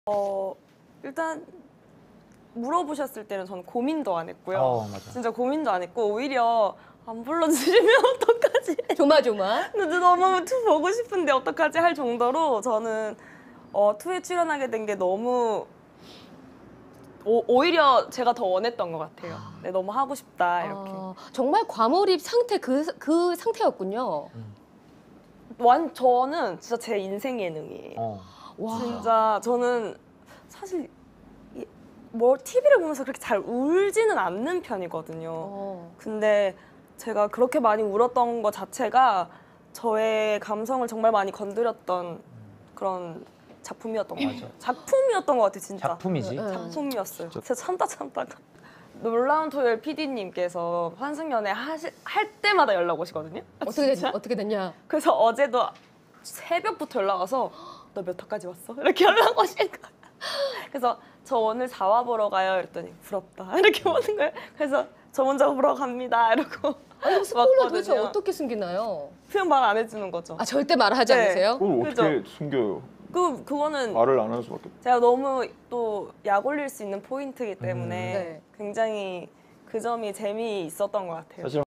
일단 물어보셨을 때는 저는 고민도 안 했고요. 맞아. 진짜 고민도 안 했고 오히려 안 불러주시면 어떡하지? 조마조마. 근데 너무 투 보고 싶은데 어떡하지 할 정도로 저는 투에 출연하게 된 게 너무 오히려 제가 더 원했던 것 같아요. 네, 너무 하고 싶다 이렇게. 정말 과몰입 상태 그 상태였군요. 저는 진짜 제 인생 예능이에요. 와. 진짜 저는 사실 뭐 TV를 보면서 그렇게 잘 울지는 않는 편이거든요. 근데 제가 그렇게 많이 울었던 것 자체가 저의 감성을 정말 많이 건드렸던 그런 작품이었던 것 같아요. 작품이었던 것 같아요, 진짜. 작품이지. 작품이었어요. 제가 참다가 놀라운 토요일 PD님께서 환승연애 할 때마다 연락 오시거든요. 어떻게 됐냐? 그래서 어제도 새벽부터 연락 와서 너 몇 화까지 왔어? 이렇게 연락 오신 거예요. 그래서 저 오늘 4화 보러 가요. 이랬더니 부럽다. 이렇게 오는 거예요. 그래서 저 먼저 보러 갑니다. 이러고 아니, 스포일러 도대체 어떻게 숨기나요? 표현 말 안 해주는 거죠. 아, 절대 말하지 네. 않으세요? 그걸 어떻게 그죠? 숨겨요? 그거는 말을 안 하는 수밖에. 제가 너무 또 약 올릴 수 있는 포인트이기 때문에 네. 굉장히 그 점이 재미있었던 것 같아요. 사실